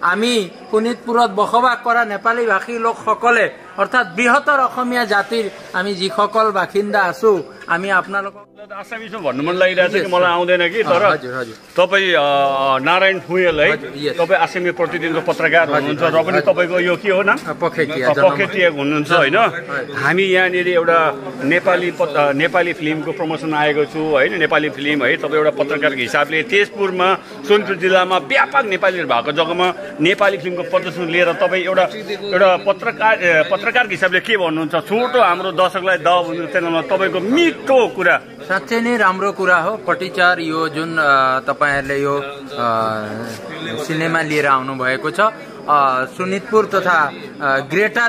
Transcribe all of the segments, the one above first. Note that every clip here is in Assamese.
আমি শোণিতপুৰত বসবাস কৰা নেপালী ভাষী লোকসকলে অৰ্থাৎ বৃহত্তৰ অসমীয়া জাতিৰ আমি যিসকল বাসিন্দা আছো আমি আপোনালোকক आसामिसमा भन्नु मन लागिरहेछ कि मलाई आउँदैन कि तर तपाईँ नारायण फुयल है तपाईँ आसामी प्रतिदिनको पत्रकार हुनुहुन्छ र पनि तपाईँको यो के हो नाम पखेटिया हुनुहुन्छ होइन हामी यहाँनिर एउटा नेपाली फिल्मको प्रमोसन आएको छु होइन नेपाली फिल्म है तपाईँ एउटा पत्रकारको हिसाबले तेजपुरमा सोनपुर जिल्लामा व्यापक नेपालीहरू भएको जग्गामा नेपाली फिल्मको प्रदर्शन लिएर तपाईँ एउटा पत्रकारको हिसाबले के भन्नुहुन्छ छोटो हाम्रो दर्शकलाई च्यानलमा तपाईँको मिठो कुरा साँच्चै नै राम्रो कुरा हो पटिचार यो जुन तपाईहरुले यो सिनेमा लिएर आउनु भएको छ शोणितपुर तथा ग्रेटर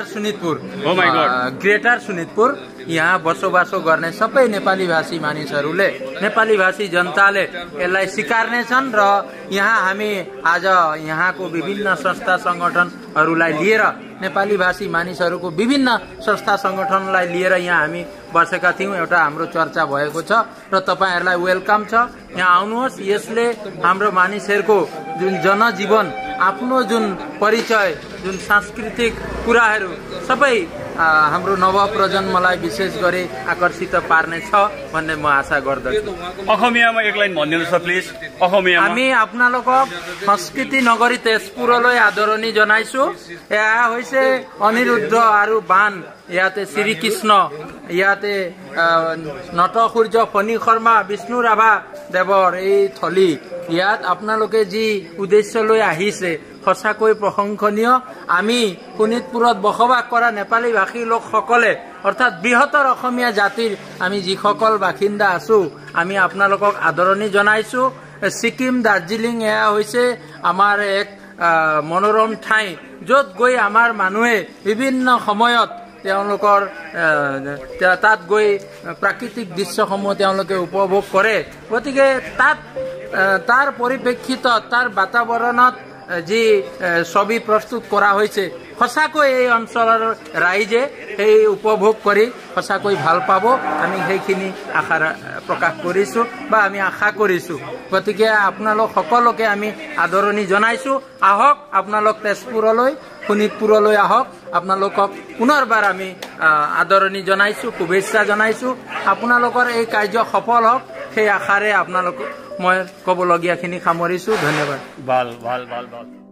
शोणितपुर यहाँ बसोबासो गर्ने सबै नेपाली भाषी मानिसहरूले नेपाली भाषी जनताले यसलाई स्वीकार्नेछन् र यहाँ हामी आज यहाँको विभिन्न संस्था संगठनहरूलाई लिएर नेपाली भाषी मानिसहरूको विभिन्न संस्था संगठनलाई लिएर यहाँ हामी बसेका थियौं एउटा हाम्रो चर्चा भएको छ र तपाईहरुलाई वेलकम छ यहाँ आउनुहोस् यसले हाम्रो मानिसहरूको जुन जनजीवन आफ्नो जुन परिचय जुन सांस्कृतिक कुराहरू सबै हाम्रो नवप्रजन्मलाई विशेष गरी आकर्षित पार्ने छ भन्ने म आशा गर्दछु অসমীয়াमा एक लाइन भन्दिनुस् प्लिज অসমীয়া আমি আপোনালোকক সংস্কৃতি নগৰী তেজপুৰলৈ আদৰণি জনাইছো এয়া হৈছে অনিৰুদ্ধ আৰু বান ইয়াতে শ্ৰীকৃষ্ণ ইয়াতে নটসূৰ্য ফণী শৰ্মা বিষ্ণু ৰাভা দেৱৰ এই থলী ইয়াত আপোনালোকে যি উদ্দেশ্য লৈ আহিছে সঁচাকৈ প্ৰশংসনীয় আমি শোণিতপুৰত বসবাস কৰা নেপালী ভাষী লোকসকলে অৰ্থাৎ বৃহত্তৰ অসমীয়া জাতিৰ আমি যিসকল বাসিন্দা আছো আমি আপোনালোকক আদৰণি জনাইছো সিকিম দাৰ্জিলিং এয়া হৈছে আমাৰ এক মনোৰম ঠাই য'ত গৈ আমাৰ মানুহে বিভিন্ন সময়ত তেওঁলোকৰ তাত গৈ প্ৰাকৃতিক দৃশ্যসমূহ তেওঁলোকে উপভোগ কৰে গতিকে তাৰ পৰিপ্ৰেক্ষিতত তাৰ বাতাবৰণত যি ছবি প্ৰস্তুত কৰা হৈছে সঁচাকৈ এই অঞ্চলৰ ৰাইজে এই উপভোগ কৰি সঁচাকৈ ভাল পাব আমি সেইখিনি আশা প্ৰকাশ কৰিছো বা আমি আশা কৰিছো গতিকে আপোনালোক সকলোকে আমি আদৰণি জনাইছো আহক আপোনালোক তেজপুৰলৈ শোণিতপুৰলৈ আহক আপোনালোকক পুনৰবাৰ আমি আদৰণি জনাইছো শুভেচ্ছা জনাইছো আপোনালোকৰ এই কাৰ্য সফল হওক সেই আশাৰে আপোনালোক মই ক'বলগীয়াখিনি সামৰিছো ধন্যবাদ ভাল